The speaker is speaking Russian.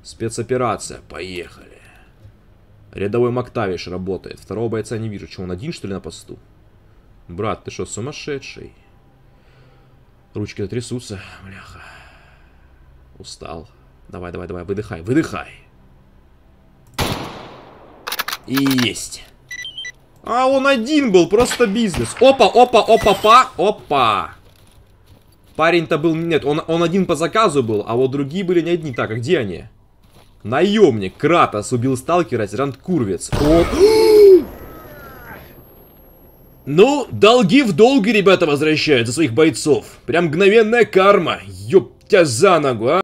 Спецоперация. Поехали. Рядовой Мактавиш работает. Второго бойца не вижу. Че, он один, что ли, на посту? Брат, ты что, сумасшедший? Ручки-то трясутся. Бляха. Устал. Давай, давай, давай. Выдыхай, выдыхай. И есть. А он один был. Просто бизнес. Опа, опа, опа, опа. Парень-то был... Нет, он один по заказу был, а вот другие были не одни. Так, а где они? Наемник Кратос убил сталкера, сержант Курвец. Ну, долги в долги ребята возвращают за своих бойцов. Прям мгновенная карма. Ёп тебя за ногу, а.